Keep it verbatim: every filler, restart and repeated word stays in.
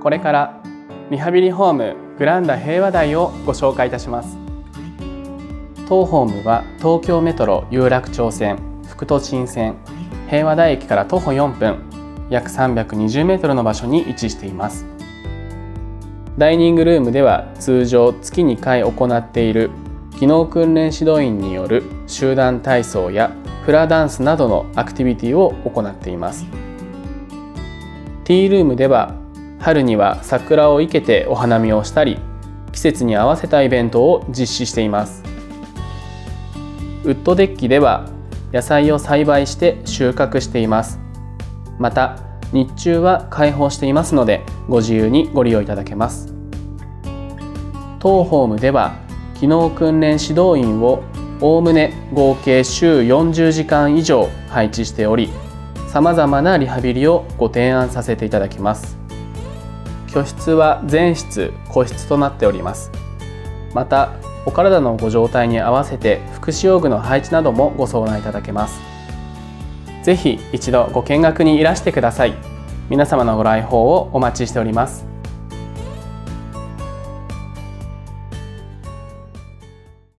これからリハビリホームグランダ平和台をご紹介いたします。当ホームは東京メトロ有楽町線、副都心線、平和台駅から徒歩よんぷん、約さんびゃくにじゅうメートルの場所に位置しています。ダイニングルームでは通常月にかい行っている技能訓練指導員による集団体操やフラダンスなどのアクティビティを行っています。ティールームでは春には桜を生けてお花見をしたり、季節に合わせたイベントを実施しています。ウッドデッキでは野菜を栽培して収穫しています。また日中は開放していますのでご自由にご利用いただけます。当ホームでは技能訓練指導員をおおむね合計週よんじゅうじかん以上配置しており、さまざまなリハビリをご提案させていただきます。居室は全室個室となっております。またお体のご状態に合わせて福祉用具の配置などもご相談いただけます。ぜひ一度ご見学にいらしてください。皆様のご来訪をお待ちしております。